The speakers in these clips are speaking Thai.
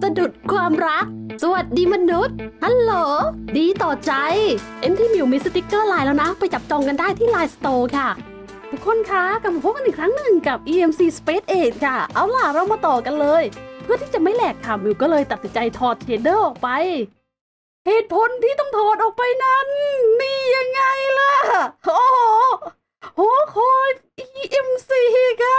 สะดุดความรักสวัสดีมนุษย์ฮัลโหลดีต่อใจที่มิวมีสติกเกอร์ไลน์แล้วนะไปจับจองกันได้ที่ไลน์สโตร์ค่ะทุกคนคะกลับมาพบกันอีกครั้งหนึ่งกับ EMC Space Age ค่ะเอาล่ะเรามาต่อกันเลยเพื่อที่จะไม่แหลกค่ะมิวก็เลยตัดสินใจถอดเชดเดอร์ออกไปเหตุผลที่ต้องถอดออกไปนั้นนี่ยังไงล่ะโอ้โหโหคอย EMC ค่ะ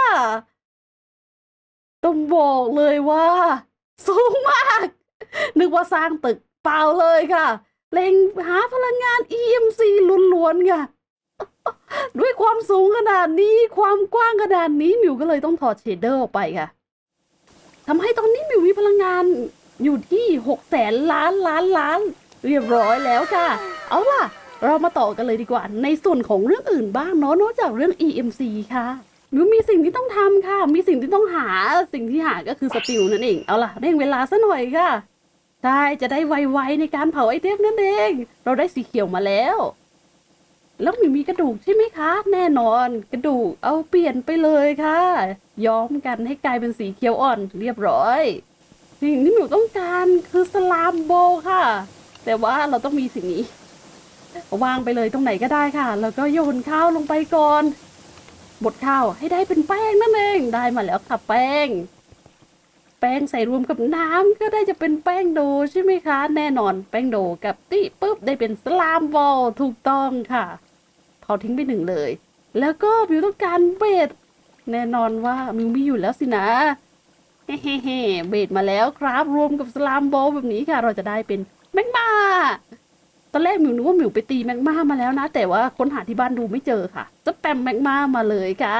ต้องบอกเลยว่าสูงมากนึกว่าสร้างตึกเปล่าเลยค่ะเล็งหาพลังงาน EMC ล้วนๆค่ะด้วยความสูงขนาดนี้ความกว้างขนาดนี้มิวก็เลยต้องถอดเชดเดอร์ออกไปค่ะทำให้ตอนนี้มิวมีพลังงานอยู่ที่600,000 ล้านเรียบร้อยแล้วค่ะเอาล่ะเรามาต่อกันเลยดีกว่าในส่วนของเรื่องอื่นบ้างเนาะนอกจากเรื่อง EMC ค่ะมิวมีสิ่งที่ต้องทำค่ะมีสิ่งที่ต้องหาสิ่งที่หาก็คือสติลนั่นเองเอาล่ะเร่งเวลาซะหน่อยค่ะใช่จะได้ไวๆในการเผาไอเทมนั่นเองเราได้สีเขียวมาแล้วมิวมีกระดูกใช่ไหมคะแน่นอนกระดูกเอาเปลี่ยนไปเลยค่ะย้อมกันให้กลายเป็นสีเขียวอ่อนเรียบร้อยสิ่งที่มิวต้องการคือสลามโบค่ะแต่ว่าเราต้องมีสิ่งนี้วางไปเลยตรงไหนก็ได้ค่ะแล้วก็โยนข้าวลงไปก่อนบดข้าวให้ได้เป็นแป้งนั่นเองได้มาแล้วค่ะแป้งใส่รวมกับน้ำก็ได้จะเป็นแป้งโดใช่ไหมคะแน่นอนแป้งโดกับติปุ๊บได้เป็นสลามบอลถูกต้องค่ะเผาทิ้งไปหนึ่งเลยแล้วก็มิวต้องการเบสแน่นอนว่ามิวมีอยู่แล้วสินะเฮ้เบสมาแล้วครับรวมกับสลามบอลแบบนี้ค่ะเราจะได้เป็นแมกมาตอนแรกมิวนึกว่ามิวไปตีแมกมาแล้วนะแต่ว่าค้นหาที่บ้านดูไม่เจอค่ะจะแปมแมกมาเลยค่ะ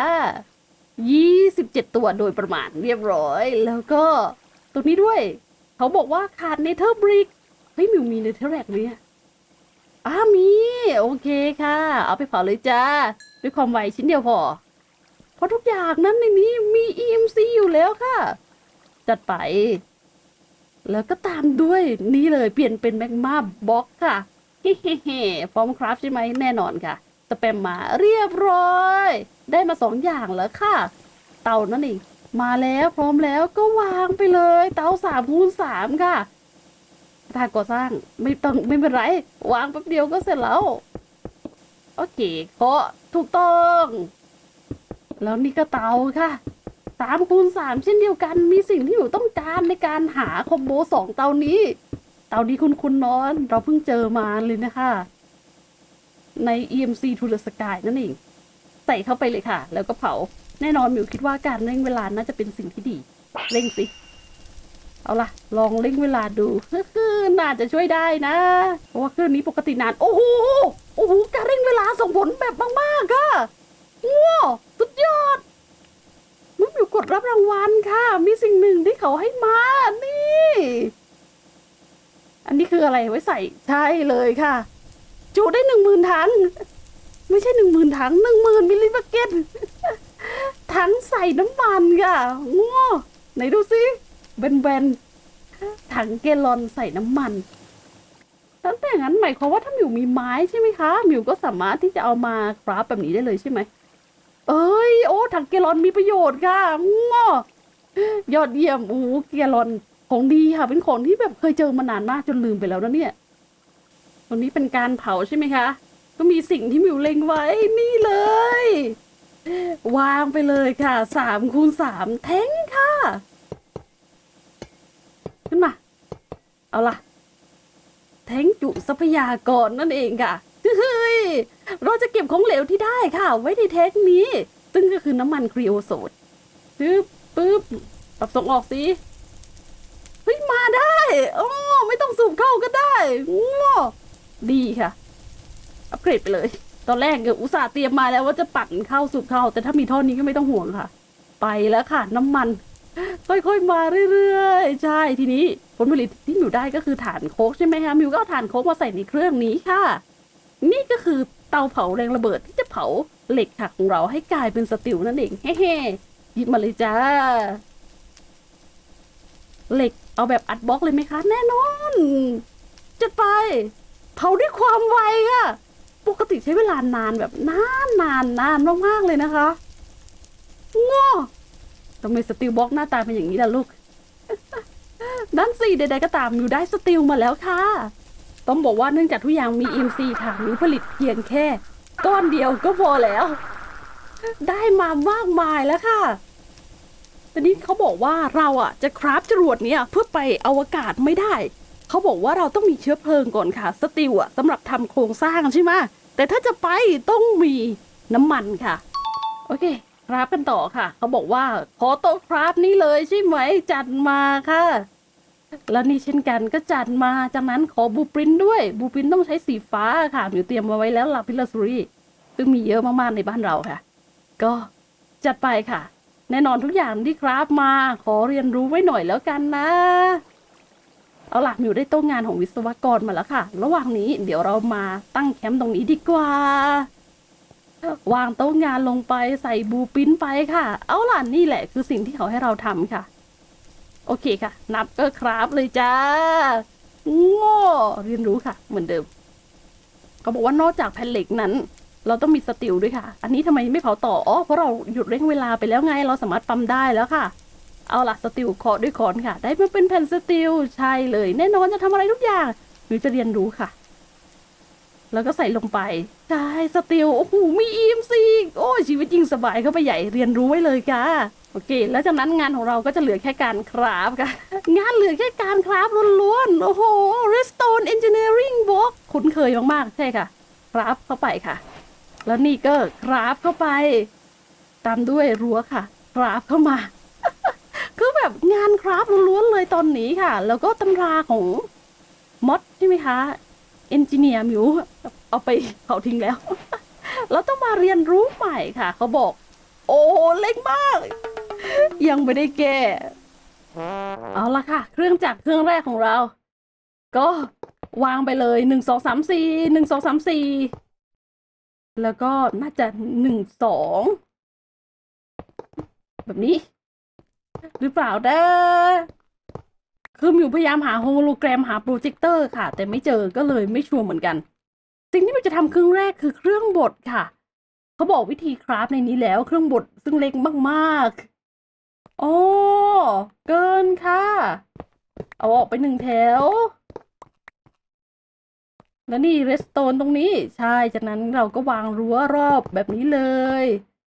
27 ตัวโดยประมาณเรียบร้อยแล้วก็ตัวนี้ด้วยเขาบอกว่าขาดเนเธอร์บริกเฮ้ยมิวมีเนเธอร์แรกไหมมีโอเคค่ะเอาไปเผาเลยจ้าด้วยความไวชิ้นเดียวพอเพราะทุกอย่างนั้นในนี้มี EMC อยู่แล้วค่ะจัดไปแล้วก็ตามด้วยนี่เลยเปลี่ยนเป็นแมกมาบล็อกค่ะเฮ้ฟอร์มคราฟใช่ไหมแน่นอนค่ะสแปมมาเรียบร้อยได้มา2 อย่างแล้วค่ะเตานั่นเองมาแล้วพร้อมแล้วก็วางไปเลยเตา3x3ค่ะถ้าก่อสร้างไม่เป็นไรวางแป๊บเดียวก็เสร็จแล้วโอเคก็ถูกต้องแล้วนี่ก็เตาค่ะ3x3เช่นเดียวกันมีสิ่งที่อยู่ต้องการในการหาคอมโบ2เตานี้คุณนอนเราเพิ่งเจอมาเลยนะคะใน EMC to the Sky นั่นเองใส่เข้าไปเลยค่ะแล้วก็เผาแน่นอนมิวคิดว่าการเร่งเวลาน่าจะเป็นสิ่งที่ดีเร่งสิเอาล่ะลองเร่งเวลาดูน่าจะช่วยได้นะเพราะว่าเครื่องนี้ปกตินานโอ้โหการเร่งเวลาส่งผลแบบมากๆค่ะว้าวสุดยอดมิวกดรับรางวัลค่ะมีสิ่งหนึ่งที่เขาให้มานี่อันนี้คืออะไรไว้ใส่ใช่เลยค่ะจุได้10,000 ถังไม่ใช่10,000 ถัง10,000 มิลลิบักเก็ตถังใส่น้ำมันค่ะง้อไหนดูสิแบนถังเกลลอนใส่น้ำมันตั้งแต่งั้นหมายความว่าถ้ามิวมีไม้ใช่ไหมคะมิวก็สามารถที่จะเอามาคราฟแบบนี้ได้เลยใช่ไหมโอ้ถังเกลลอนมีประโยชน์ค่ะง้อยอดเยี่ยมเกลลอนของดีค่ะเป็นของที่แบบเคยเจอมานานมากจนลืมไปแล้วนะเนี่ยตรงนี้เป็นการเผาใช่ไหมคะก็มีสิ่งที่มิวเล็งไว้นี่เลยวางไปเลยค่ะ3x3แท้งค่ะขึ้นมาเอาล่ะแท้งจุทรัพยากรนั่นเองค่ะเฮ้ยเราจะเก็บของเหลวที่ได้ค่ะไว้ในแท้งนี้ซึ่งก็คือน้ำมันครีโอโซตปึ๊บปรับส่งออกสิเฮ้ยมาได้ไม่ต้องสูบเข้าก็ได้ดีค่ะอัปเกรดไปเลยตอนแรกอุตส่าห์เตรียมมาแล้วว่าจะปั่นเข้าสูบเข้าแต่ถ้ามีท่อนี้ก็ไม่ต้องห่วงค่ะไปแล้วค่ะน้ำมันค่อยๆมาเรื่อยๆใช่ทีนี้ผลผลิตที่มิวได้ก็คือถ่านโค้กใช่ไหมคะมิวก็เอาถ่านโค้กมาใส่ในเครื่องนี้ค่ะนี่ก็คือเตาเผาแรงระเบิดที่จะเผาเหล็กค่ะของเราให้กลายเป็นสตีลนั่นเองเฮ้หยิบมาเลยจ้าเหล็กเอาแบบอัดบล็อกเลยไหมคะแน่นอนจัดไปเผาด้วยความไวค่ะปกติใช้เวลานานแบบนานมากๆเลยนะคะง้อทำไมสตีลบล็อกหน้าตาเป็นอย่างนี้ล่ะลูกนั่นสิสิใดๆก็ตามมิวได้สตีลมาแล้วค่ะต้องบอกว่าเนื่องจากทุกอย่างมี EMC ค่ะมิวผลิตเพียงแค่ก้อนเดียวก็พอแล้วได้มามากมายแล้วค่ะตอนนี้เขาบอกว่าเราจะคราฟจรวดเนี่ยเพื่อไปอวกาศไม่ได้เขาบอกว่าเราต้องมีเชื้อเพลิงก่อนค่ะสตีลสำหรับทำโครงสร้างใช่ไหมแต่ถ้าจะไปต้องมีน้ำมันค่ะโอเคคราฟกันต่อค่ะเขาบอกว่าขอโต๊ะคราฟนี่เลยใช่ไหมจัดมาค่ะแล้วนี่เช่นกันก็จัดมาจากนั้นขอบูปรินท์ด้วยบูปรินท์ต้องใช้สีฟ้าค่ะมิวเตรียมมาไว้แล้วลาพิลาซูรี่ซึ่งมีเยอะมากๆในบ้านเราค่ะก็จัดไปค่ะแน่นอนทุกอย่างที่คราฟมาขอเรียนรู้ไว้หน่อยแล้วกันนะเอาล่ะมิวได้โต๊ะงานของวิศวกรมาแล้วค่ะระหว่างนี้เดี๋ยวเรามาตั้งแคมป์ตรงนี้ดีกว่าวางโต๊ะงานลงไปใส่บูปรินท์ไปค่ะเอาล่ะนี่แหละคือสิ่งที่เขาให้เราทำค่ะโอเคค่ะนับก็คราฟเลยจ้าโง่เรียนรู้ค่ะเหมือนเดิมเขาบอกว่านอกจากแผ่นเหล็กนั้นเราต้องมีสตีลด้วยค่ะอันนี้ทำไมไม่เผาต่อเพราะเราหยุดเร่งเวลาไปแล้วไงเราสามารถปั๊มได้แล้วค่ะเอาล่ะสตีลเคาะด้วยค้อนค่ะได้มาเป็นแผ่นสตีลใช่เลยแน่นอนจะทำอะไรทุกอย่างหรือจะเรียนรู้ค่ะแล้วก็ใส่ลงไปใช่สตีลโอ้โหมี EMC โอ้ชีวิตจริงสบายเข้าไปใหญ่เรียนรู้ไว้เลยค่ะโอเคแล้วจากนั้นงานของเราก็จะเหลือแค่การคราฟค่ะงานเหลือแค่การคราฟล้วนๆโอ้โห Redstone Engineering Block คุ้นเคยมากๆใช่ค่ะคราฟเข้าไปค่ะแล้วนี่ก็คราฟเข้าไปตามด้วยรั้วค่ะคราฟเข้ามา คือแบบงานคราฟล้วนๆเลยตอนนี้ค่ะแล้วก็ตำราของมอดใช่ไหมคะเอนจิเนียร์มิวเอาไปเผาทิ้งแล้ว เราต้องมาเรียนรู้ใหม่ค่ะเขาบอกโอ้เล็กมากยังไม่ได้แก้เอาละค่ะเครื่องจักรเครื่องแรกของเราก็วางไปเลย1 2 3 4 1 2 3 4แล้วก็น่าจะ1 2แบบนี้หรือเปล่านะคือมิวพยายามหาโฮโลแกรมหาโปรเจคเตอร์ค่ะแต่ไม่เจอก็เลยไม่ชัวร์เหมือนกันสิ่งที่มิวจะทำเครื่องแรกคือเครื่องบดค่ะเขาบอกวิธีคราฟในนี้แล้วเครื่องบดซึ่งเล็กมากๆโอ้เกินค่ะเอาออกไป1 แถวแล้วนี่เรสโตนตรงนี้ใช่จากนั้นเราก็วางรั้วรอบแบบนี้เลย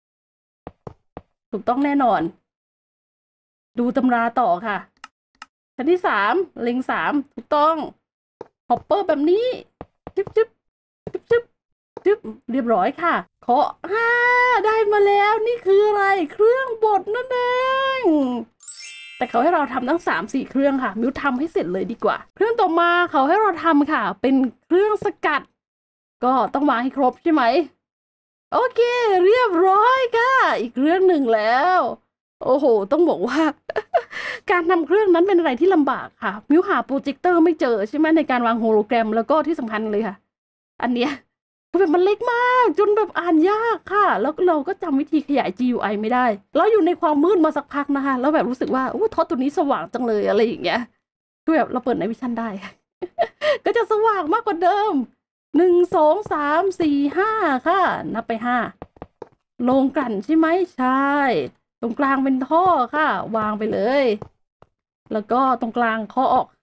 ถูกต้องแน่นอนดูตำราต่อค่ะชั้นที่3เล็ง3ถูกต้องฮอปเปอร์แบบนี้จึ๊บจึ๊บจึ๊บจึ๊บจึ๊บเรียบร้อยค่ะเคาะได้มาแล้วนี่คืออะไรเครื่องบดนั่นเองแต่เขาให้เราทำตั้ง3-4 เครื่องค่ะมิวทำให้เสร็จเลยดีกว่าเครื่องต่อมาเขาให้เราทำค่ะเป็นเครื่องสกัดก็ต้องวางให้ครบใช่ไหมโอเคเรียบร้อยค่ะอีกเรื่องหนึ่งแล้วโอ้โหต้องบอกว่า การทำเครื่องนั้นเป็นอะไรที่ลำบากค่ะมิวหาโปรเจคเตอร์ไม่เจอใช่ไหมในการวางโฮโลแกรมแล้วก็ที่สำคัญเลยค่ะอันเนี้ยคือแบบมันเล็กมากจนแบบอ่านยากค่ะแล้วเราก็จำวิธีขยาย GUI ไม่ได้เราอยู่ในความมืดมาสักพักนะคะแล้วแบบรู้สึกว่าท็อตตัวนี้สว่างจังเลยอะไรอย่างเงี้ยคือแบบเราเปิดในวิชั่นได้ ก็จะสว่างมากกว่าเดิม1 2 3 4 5ค่ะนับไป5โรงกลั่นใช่ไหมใช่ตรงกลางเป็นท่อค่ะวางไปเลยแล้วก็ตรงกลางเคาะออก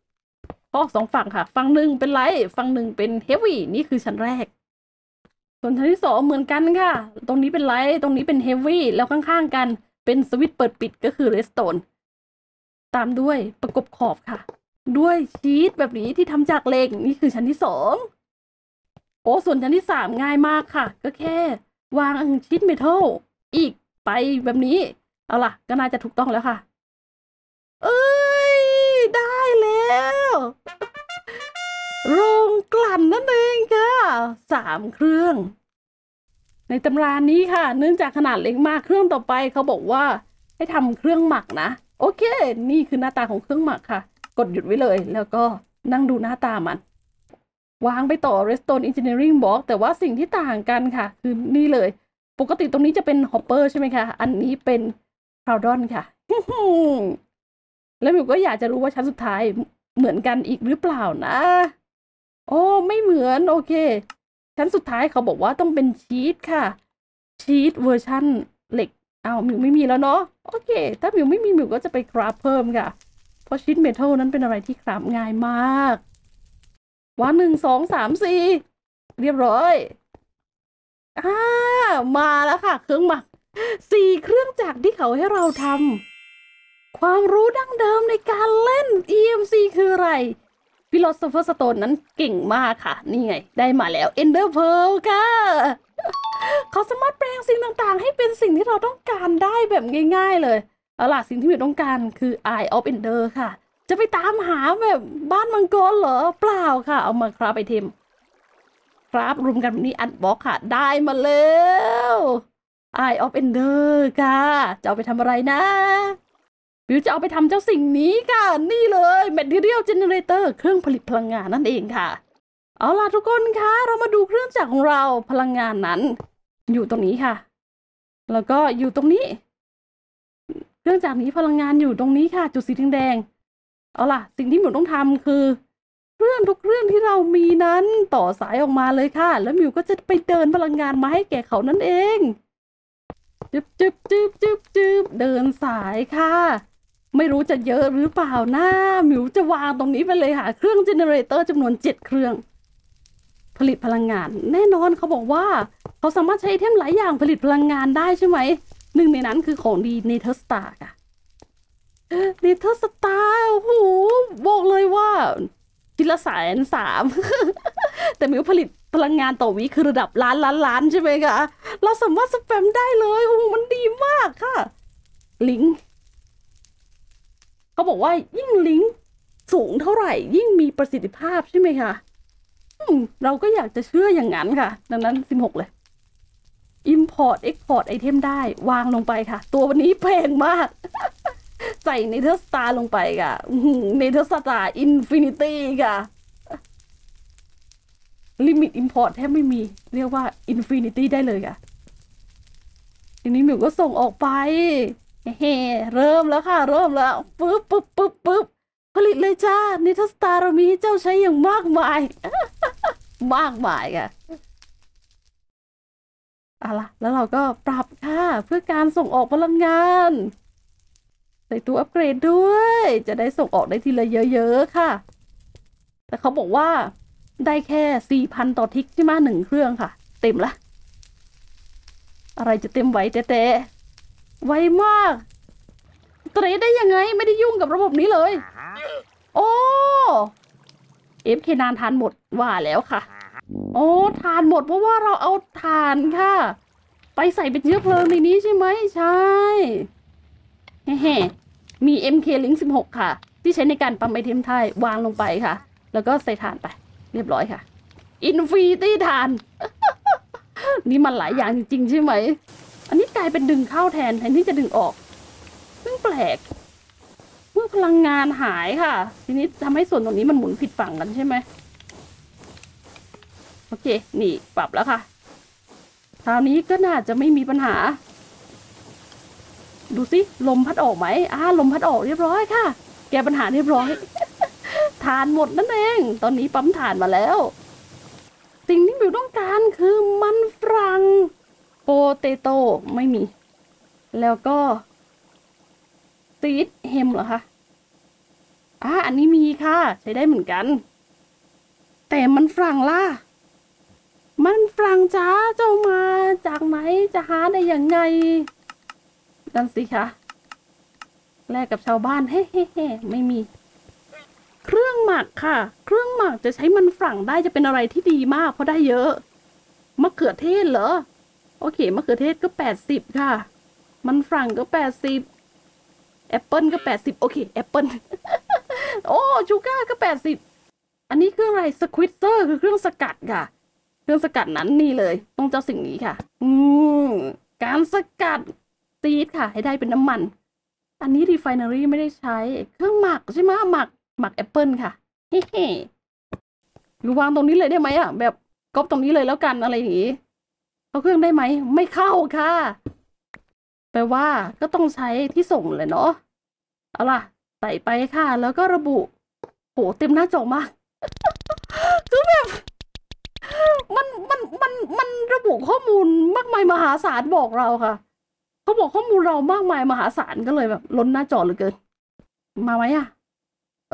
2 ฝั่งค่ะฝั่งหนึ่งเป็นไลท์ฝั่งหนึ่งเป็นเฮฟวี่นี่คือชั้นแรกส่วนชั้นที่2เหมือนกันค่ะตรงนี้เป็นไลท์ตรงนี้เป็นเฮฟวี่แล้วข้างๆกันเป็นสวิตช์เปิดปิดก็คือเรสโตนตามด้วยประกบขอบค่ะด้วยชีทแบบนี้ที่ทำจากเหล็กนี่คือชั้นที่2ส่วนชั้นที่3ง่ายมากค่ะก็แค่วางชีทเมทัลอีกไปแบบนี้เอาล่ะก็น่าจะถูกต้องแล้วค่ะเอ้ยได้แล้วโรงกลั่นนั่นเองค่ะ3 เครื่องในตำรานี้ค่ะเนื่องจากขนาดเล็กมากเครื่องต่อไปเขาบอกว่าให้ทำเครื่องหมักนะโอเคนี่คือหน้าตาของเครื่องหมักค่ะกดหยุดไว้เลยแล้วก็นั่งดูหน้าตามันวางไปต่อ Redstone Engineering Block แต่ว่าสิ่งที่ต่างกันค่ะคือนี่เลยปกติตรงนี้จะเป็นฮอปเปอร์ใช่ไหมคะอันนี้เป็นคราวดอนค่ะ แล้วมิวก็อยากจะรู้ว่าชั้นสุดท้ายเหมือนกันอีกหรือเปล่านะไม่เหมือนโอเคชั้นสุดท้ายเขาบอกว่าต้องเป็นชีทค่ะชีทเวอร์ชั่นเหล็กมิวไม่มีแล้วเนาะโอเคถ้ามิวไม่มีมิวก็จะไปคราฟเพิ่มค่ะเพราะชีทเมทัลนั้นเป็นอะไรที่คราฟง่ายมากว่า1 2 3 4เรียบร้อยมาแล้วค่ะเครื่องหมัก4เครื่องจักรที่เขาให้เราทำความรู้ดั้งเดิมในการเล่น EMC คืออะไร Philosopher Stone นั้นเก่งมากค่ะนี่ไงได้มาแล้ว Ender Pearl ค่ะเขาสามารถแปลงสิ่งต่างๆให้เป็นสิ่งที่เราต้องการได้แบบง่ายๆเลยเอาล่ะสิ่งที่เราต้องการคือ Eye of Ender ค่ะจะไปตามหาแบบบ้านมังกรเหรอเปล่าค่ะเอามาคราฟไอเทมครับรวมกันนี้อันบ็อกค่ะได้มาแล้ว Eye of Ender ค่ะจะเอาไปทำอะไรนะบิวจะเอาไปทำเจ้าสิ่งนี้ค่ะนี่เลย Material Generator เครื่องผลิตพลังงานนั่นเองค่ะเอาล่ะทุกคนคะเรามาดูเครื่องจักรของเราพลังงานนั้นอยู่ตรงนี้ค่ะแล้วก็อยู่ตรงนี้เครื่องจักรนี้พลังงานอยู่ตรงนี้ค่ะจุดสีแดงเอาล่ะสิ่งที่หมิวต้องทำคือเครื่องทุกเครื่องที่เรามีนั้นต่อสายออกมาเลยค่ะแล้วหมิวก็จะไปเดินพลังงานมาให้แก่เขานั่นเองจึบเดินสายค่ะไม่รู้จะเยอะหรือเปล่านะหมิวจะวางตรงนี้ไปเลยค่ะเครื่องเจเนเรเตอร์จำนวน7เครื่องผลิตพลังงานแน่นอนเขาบอกว่าเขาสามารถใช้ไอเทมหลายอย่างผลิตพลังงานได้ใช่ไหมหนึ่งในนั้นคือของดีเนเธอร์สตาร์ค่ะเนเธอร์สตาร์โอ้โหบอกเลยว่าทีละ130,000 แต่หมิวผลิตพลังงานต่อวิคือระดับล้านใช่ไหมคะเราสามารถสแปมได้เลยโอ้มันดีมากค่ะลิงก์เขาบอกว่ายิ่งลิงก์สูงเท่าไหร่ยิ่งมีประสิทธิภาพใช่ไหมคะเราก็อยากจะเชื่ออย่างนั้นค่ะดังนั้น16เลย Import Export ไอเทมได้วางลงไปค่ะตัววันนี้แพงมาก ใส่เนเธอร์สตาร์ลงไปค่ะเนเธอร์สตาร์อินฟินิตี้ค่ะลิมิต Import แทบไม่มีเรียกว่าอินฟินิตี้ได้เลยค่ะทีนี้หมิวก็ส่งออกไปเฮ้เริ่มแล้วค่ะเริ่มแล้วปึ๊บผลิตเลยจ้าเนเธอร์สตาร์เรามีให้เจ้าใช้อย่างมากมาย มากมายค่ะเอาล่ะแล้วเราก็ปรับค่ะเพื่อการส่งออกพลังงานใส่ตัวอัปเกรดด้วยจะได้ส่งออกได้ทีละเยอะๆค่ะแต่เขาบอกว่าได้แค่ 4,000 ต่อทิกใช่ไหม1เครื่องค่ะเต็มละอะไรจะเต็มไหวแต่ไวมากเตรดได้ยังไงไม่ได้ยุ่งกับระบบนี้เลยโอ้FKนานทานหมดว่าแล้วค่ะโอ้ทานหมดเพราะว่าเราเอาทานค่ะไปใส่เป็นเชื้อเพลิงในนี้ใช่ไหมใช่แฮ่มี MK Link 16ค่ะที่ใช้ในการปั๊มไอเทมไทยวางลงไปค่ะแล้วก็ใส่ทานไปเรียบร้อยค่ะอินฟินิตี้ทาน นี่มันหลายอย่างจริงๆใช่ไหมอันนี้กลายเป็นดึงเข้าแทนที่จะดึงออกซึ่งแปลกเมื่อพลังงานหายค่ะทีนี้ทำให้ส่วนตรงนี้มันหมุนผิดฝั่งกันใช่ไหมโอเคนี่ปรับแล้วค่ะคราวนี้ก็น่าจะไม่มีปัญหาดูสิลมพัดออกไหมลมพัดออกเรียบร้อยค่ะแก้ปัญหาเรียบร้อย ทานหมดนั่นเองตอนนี้ปั๊มถ่านมาแล้วสิ่งที่บิวต้องการคือมันฝรั่งโปเตโต้ไม่มีแล้วก็ซีดเฮมเหรอคะอันนี้มีค่ะใช้ได้เหมือนกันแต่มันฝรั่งล่ะมันฝรั่งจ้าเจ้ามาจากไหนจะหาได้ยังไงนั่นสิคะแลกกับชาวบ้านเฮ้ไม่มีเครื่องหมักค่ะเครื่องหมักจะใช้มันฝรั่งได้จะเป็นอะไรที่ดีมากเพราะได้เยอะมะเขือเทศเหรอโอเคมะเขือเทศก็80ค่ะมันฝรั่งก็80แอปเปิลก็80โอเคแอปเปิล โอ้ชูก้าก็80อันนี้เครื่องอะไรสควิตเซอร์คือเครื่องสกัดค่ะเครื่องสกัดนั้นนี่เลยต้องเจ้าสิ่งนี้ค่ะการสกัดซีดค่ะให้ได้เป็นน้ำมันอันนี้รีไฟนารีไม่ได้ใช้เครื่องหมักใช่ไหมหมักแอปเปิลค่ะเฮ้อยู่วางตรงนี้เลยได้ไหมแบบก๊อปตรงนี้เลยแล้วกันอะไรอย่างนี้เข้าเครื่องได้ไหมไม่เข้าค่ะแปลว่าก็ต้องใช้ที่ส่งเลยเนาะเอาล่ะใส่ไปค่ะแล้วก็ระบุโหเต็มหน้าจอมาก คือแบบมันระบุข้อมูลมากมายมหาศาลบอกเราค่ะเขาบอกข้อมูลเรามากมายมหาศาลก็เลยแบบล้นหน้าจอเหลือเกินมาไหม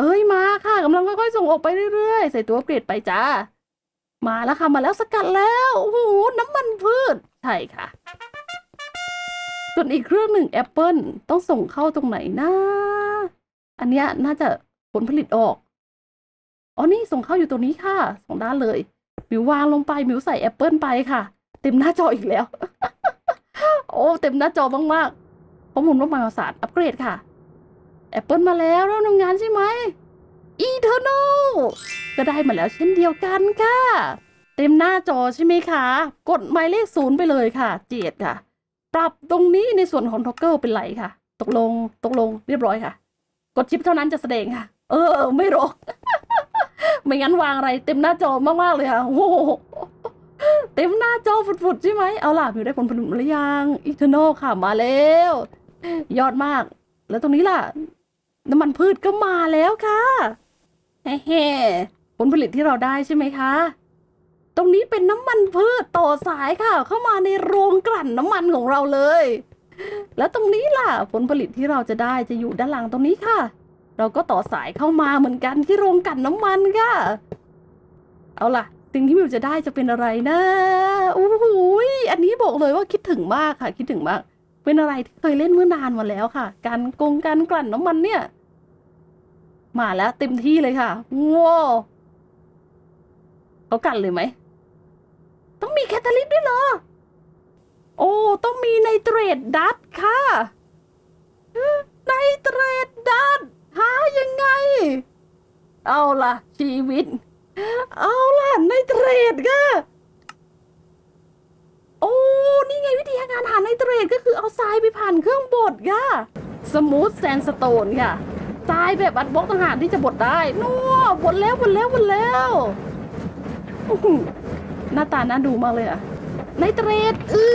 เอ้ยมาค่ะกำลังค่อยๆส่งออกไปเรื่อยๆใส่ตัวอัปเกรดไปจ้ามาแล้วค่ะมาแล้วสกัดแล้วโอ้โหน้ำมันพืชใช่ค่ะส่วนอีกเครื่องหนึ่งแอปเปิลต้องส่งเข้าตรงไหนนะอันเนี้ยน่าจะผลผลิตออกอ๋อนี่ส่งเข้าอยู่ตรงนี้ค่ะสองด้านเลยมิววางลงไปมิวใส่แอปเปิลไปค่ะเต็มหน้าจออีกแล้ว โอ้เต็มหน้าจอมากๆข้อมูลมหาศาลอัปเกรดค่ะแอปเปิลมาแล้วเริ่มทำงานใช่ไหมอีเทอร์โนก็ได้มาแล้วเช่นเดียวกันค่ะเต็มหน้าจอใช่ไหมคะกดหมายเลข0ไปเลยค่ะ7ค่ะปรับตรงนี้ในส่วนของท็อกเกอร์เป็นไรค่ะตกลงเรียบร้อยค่ะกดชิปเท่านั้นจะแสดงค่ะไม่รก ไม่งั้นวางอะไรเต็มหน้าจอมากๆเลยค่ะโอ้โหเต็มหน้าจอฟุดๆใช่ไหมเอาล่ะมิวได้ผลผลิตมาหรือยังอีเทอร์โนค่ะมาแล้วยอดมากแล้วตรงนี้ล่ะน้ำมันพืชก็มาแล้วค่ะเฮ้ผลผลิตที่เราได้ใช่ไหมคะตรงนี้เป็นน้ำมันพืชต่อสายค่ะเข้ามาในโรงกลั่นน้ำมันของเราเลยแล้วตรงนี้ล่ะผลผลิตที่เราจะได้จะอยู่ด้านหลังตรงนี้ค่ะเราก็ต่อสายเข้ามาเหมือนกันที่โรงกลั่นน้ำมันค่ะเอาล่ะสิ่งที่มิวจะได้จะเป็นอะไรนะโอ้โหอันนี้บอกเลยว่าคิดถึงมากค่ะคิดถึงมากเป็นอะไรที่เคยเล่นเมื่อนานมาแล้วค่ะการกลั่นน้ำมันเนี่ยมาแล้วเต็มที่เลยค่ะว้าวเขากันเลยไหมต้องมีแคตาลิสต์ด้วยเหรอโอ้ต้องมีไนเตรตดัตค่ะไนเตรตดัตหายังไงเอาล่ะชีวิตเอาล่ะไนเตรตค่ะโอ้นี่ไงวิธีการหาไนเตรตก็คือเอาทรายไปผ่านเครื่องบดค่ะสมูทแซนสโตนค่ะทรายแบบอัดบล็อกต่างหากที่จะบดได้นัวบดแล้วหน้าตาน่าดูมากเลยอะไนเตรต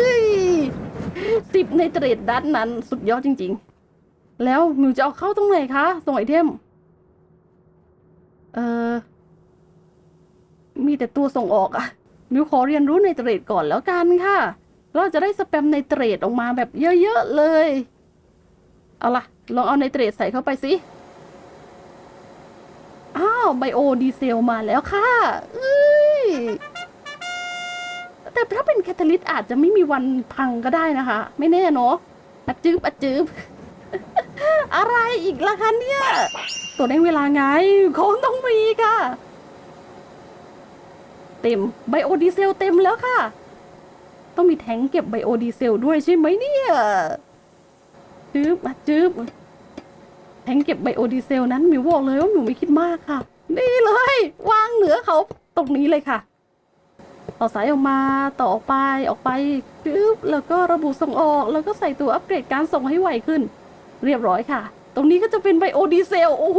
10ไนเตรตดัตนั้นสุดยอดจริงๆแล้วมิวจะเอาเข้าตรงไหนคะส่งไอเทมมีแต่ตัวส่งออกอะมิวขอเรียนรู้ไนเตรตก่อนแล้วกันค่ะเราจะได้สแปมไนเตรตออกมาแบบเยอะๆเลยเอาล่ะลองเอาไนเตรตใส่เข้าไปสิอ้าวไบโอดีเซลมาแล้วค่ะแต่ถ้าเป็นแคตาลิสต์อาจจะไม่มีวันพังก็ได้นะคะไม่แน่เนาะอัดจืบ อะไรอีกล่ะคะเนี่ยตัวเร่งเวลาไงของต้องมีค่ะเต็มไบโอดีเซลเต็มแล้วค่ะต้องมีแทงเก็บไบโอดีเซลด้วยใช่ไหมเนี่ยจืบแทงเก็บไบโอดีเซลนั้นมิวบอกเลยว่ามิวไม่คิดมากค่ะนี่เลยวางเหนือเขาตรงนี้เลยค่ะต่อสายออกมาต่อออกไปแล้วก็ระบุส่งออกแล้วก็ใส่ตัวอัปเกรดการส่งให้ไวขึ้นเรียบร้อยค่ะตรงนี้ก็จะเป็นไบโอดีเซลโอ้โห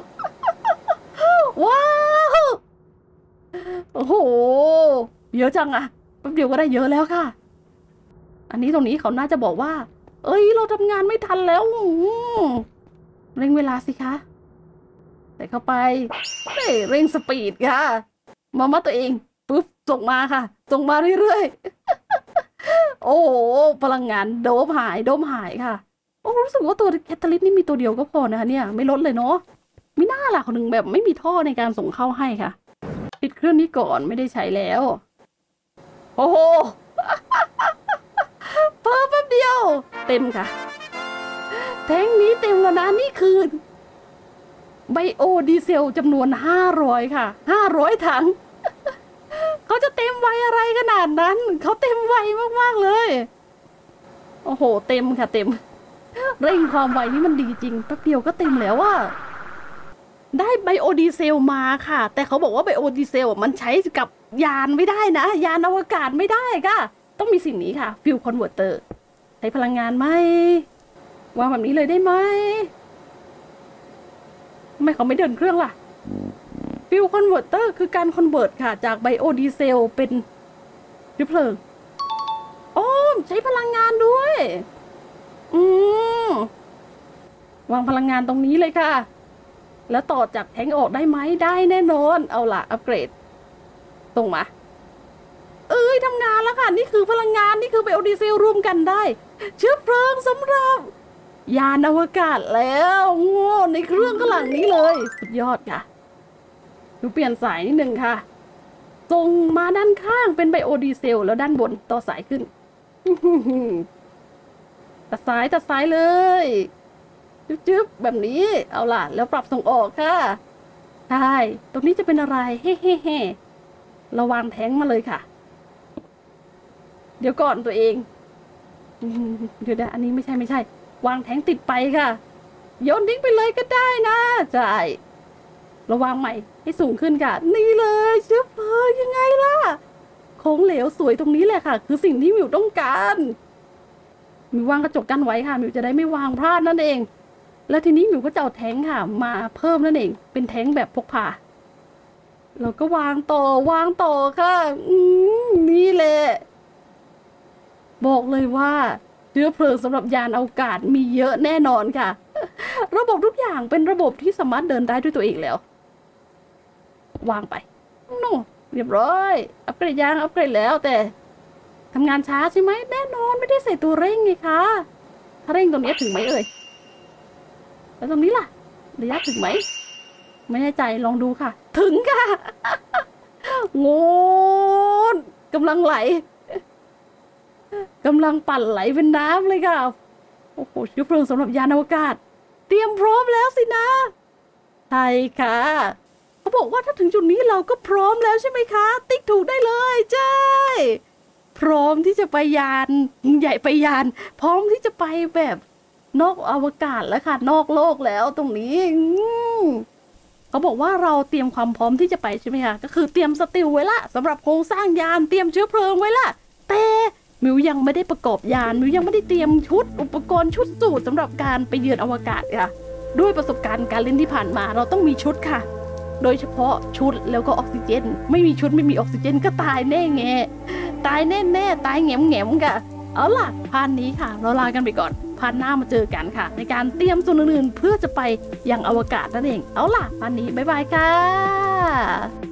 ว้าวโอ้โหเยอะจังอะแป๊บเดียวก็ได้เยอะแล้วค่ะอันนี้ตรงนี้เขาน่าจะบอกว่าเอ้ยเราทำงานไม่ทันแล้วเร่งเวลาสิคะใส่เข้าไปเร่งสปีดค่ะมาตัวเองปุ๊บส่งมาค่ะส่งมาเรื่อยๆโอ้โหพลังงานโดมหายค่ะโอ้รู้สึกว่าตัวแคตาลิสต์นี่มีตัวเดียวก็พอนะคะเนี่ยไม่ลดเลยเนาะไม่น่าล่ะคนหนึ่งแบบไม่มีท่อในการส่งเข้าให้ค่ะปิดเครื่องนี้ก่อนไม่ได้ใช้แล้วโอ้โห เพิ่มแป๊บเดียวเต็มค่ะแทงนี้เต็มแล้วนะนี่คือไบโอดีเซลจำนวน500ค่ะ500ถังเขาจะเต็มไวอะไรขนาดนั้นเขาเต็มไวมากๆเลยโอ้โหเต็มค่ะเต็มเร่งความไวนี่มันดีจริงแป๊บเดียวก็เต็มแล้วว่าได้ไบโอดีเซลมาค่ะแต่เขาบอกว่าไบโอดีเซลมันใช้กับยานไม่ได้นะยานอวกาศไม่ได้ค่ะต้องมีสิ่งนี้ค่ะฟิวคอนเวอร์เตอร์ใช้พลังงานไหมวางแบบนี้เลยได้ไหมทำไมเขาไม่เดินเครื่องล่ะฟิวคอนเวอร์เตอร์คือการคอนเวิร์ตค่ะจากไบโอดีเซลเป็นเชื้อเพลิงโอ้ใช้พลังงานด้วยวางพลังงานตรงนี้เลยค่ะแล้วต่อจากแทงออกได้ไหมได้แน่นอนเอาล่ะอัปเกรดตรงมาทำงานแล้วค่ะนี่คือพลังงานนี่คือไบโอดีเซลรวมกันได้เชื้อเพลิงสำหรับยานอวกาศแล้วโง่ในเครื่องข้างหลังนี้เลยสุดยอดค่ะดูเปลี่ยนสายนิดนึงค่ะตรงมาด้านข้างเป็นไบโอดีเซลแล้วด้านบนต่อสายขึ้น ตัดสายเลยจึ๊บแบบนี้เอาล่ะแล้วปรับส่งออกค่ะใช่ตรงนี้จะเป็นอะไรเฮ้ระวางแท้งมาเลยค่ะเดี๋ยวก่อนตัวเองเดี๋ยวนะอันนี้ไม่ใช่วางแท้งติดไปค่ะโยนทิ้งไปเลยก็ได้นะใช่ระวางใหม่ให้สูงขึ้นค่ะนี่เลยเชื้อเพลิงยังไงล่ะโค้งเหลวสวยตรงนี้แหละค่ะคือสิ่งที่มิวต้องการมิววางกระจกกันไว้ค่ะมิวจะได้ไม่วางพลาดนั่นเองแล้วทีนี้มิวก็จะเอาแท้งค่ะมาเพิ่มนั่นเองเป็นแท้งแบบพกพาเราก็วางต่อค่ะนี่แหละบอกเลยว่าเชื้อเพลิงสำหรับยานอวกาศมีเยอะแน่นอนค่ะระบบทุกอย่างเป็นระบบที่สามารถเดินได้ด้วยตัวเองแล้ววางไปโน่เรียบร้อยอัปเกรดยางอัปเกรดแล้วแต่ทำงานช้าใช่ไหมแน่นอนไม่ได้ใส่ตัวเร่งไงคะถ้าเร่งตรงนี้ถึงไหมเอ่ยแล้วตรงนี้ล่ะระยะถึงไหมไม่แน่ใจลองดูค่ะถึงค่ะงดกำลังไหลกำลังปั่นไหลเป็นน้ำเลยค่ะโอ้โหเชื้อเพลิงสำหรับยานอวกาศเตรียมพร้อมแล้วสินะใช่ค่ะเขาบอกว่าถ้าถึงจุดนี้เราก็พร้อมแล้วใช่ไหมคะติ๊กถูกได้เลยใช่พร้อมที่จะไปยานใหญ่ไปยานพร้อมที่จะไปแบบนอกอวกาศแล้วค่ะนอกโลกแล้วตรงนี้เขาบอกว่าเราเตรียมความพร้อมที่จะไปใช่ไหมคะก็คือเตรียมสติลไว้ละสำหรับโครงสร้างยานเตรียมเชื้อเพลิงไว้ละแต่มิวยังไม่ได้ประกอบยานมิวยังไม่ได้เตรียมชุดอุปกรณ์ชุดสูทสำหรับการไปเยือนอวกาศค่ะด้วยประสบการณ์การเล่นที่ผ่านมาเราต้องมีชุดค่ะโดยเฉพาะชุดแล้วก็ออกซิเจนไม่มีชุดไม่มีออกซิเจนก็ตายแน่แง่ตายแน่ตายแง่มค่ะเอาล่ะพาร์ทนี้ค่ะเราลากันไปก่อนพาร์ทหน้ามาเจอกันค่ะในการเตรียมส่วนอื่นๆเพื่อจะไปยังอวกาศนั่นเองเอาล่ะพาร์ทนี้บ๊ายบายค่ะ